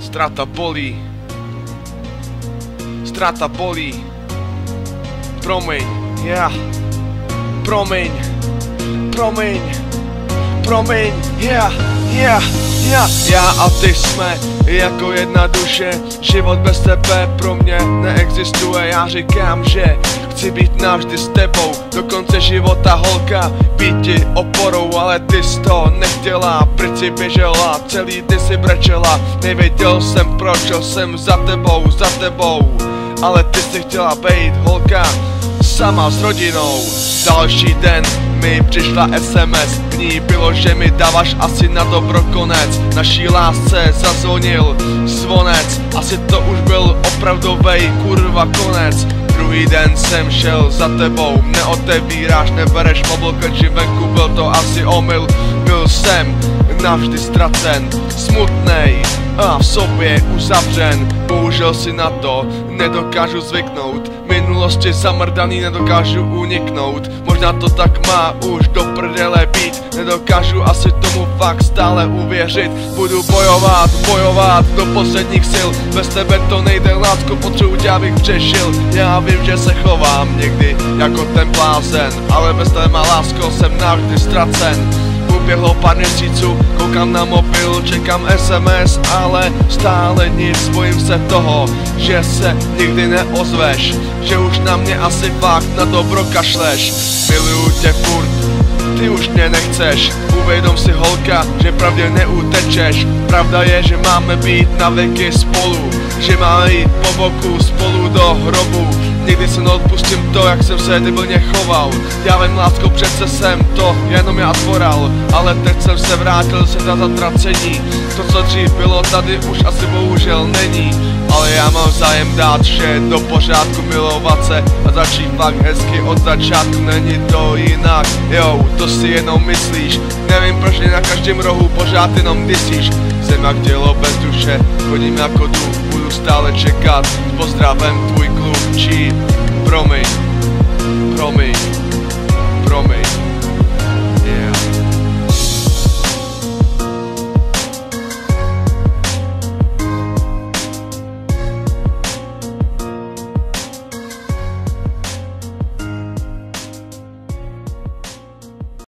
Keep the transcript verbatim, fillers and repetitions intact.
Strata bolí. Strata bolí. Promiň, ja. Promiň. Promiň. Promiň, ja, ja, ja. Já a ty jsme jako jedna duše. Život bez tebe pro mě neexistuje. Já říkám, že chci být navždy s tebou do konce života, holka, být ti oporou, ale ty jsi to nechtěla, proč si běžela, celý dny si brečela, nevěděl jsem proč, šel jsem za tebou, za tebou, ale ty jsi chtěla být, holka, sama s rodinou. Další den mi přišla es em es, v ní bylo, že mi dáváš asi na dobro konec. Naší lásce zazvonil zvonec, asi to už byl opravdovej kurva konec. Druhý den jsem šel za tebou, neotevíráš, nebereš mobil, či venku, byl to asi omyl. Byl jsem navždy ztracen, smutnej a v sobě uzavřen. Bohužel si na to nedokážu zvyknout, minulosti zamrdaný nedokážu uniknout. Možná to tak má už do prdele být, nedokážu asi tomu fakt stále uvěřit. Budu bojovat, bojovat do posledních sil, bez tebe to nejde, lásko, potřebuji tě, abych přežil. Já vím, že se chovám někdy jako ten blázen, ale bez tebe, má lásko, jsem navždy ztracen. Uběhlo pár měsíců, koukám na mobil, čekám es em es, ale stále nic, bojím se toho, že se nikdy neozveš, že už na mě asi fakt na dobro kašleš. Miluju tě furt, ty už mě nechceš, uvědom si, holka, že pravdě neutečeš. Pravda je, že máme být na věky spolu, že máme jít po boku spolu do hrobu. Nikdy se neodpustím to, jak jsem se debilně choval. Já vím, lásko, přece jsem to jenom já tvoral, ale teď jsem se vrátil se na zatracení. To, co dřív bylo, tady už asi bohužel není, ale já mám zájem dát vše do pořádku, milovat se a začít fakt hezky od začátku. Není to jinak, jo, to si jenom myslíš. Nevím, proč mě na každém rohu pořád jenom disíš. Jsem jak tělo bez duše, chodím jako duch, budu stále čekat. S pozdravem tvůj klub, či promiň, promiň.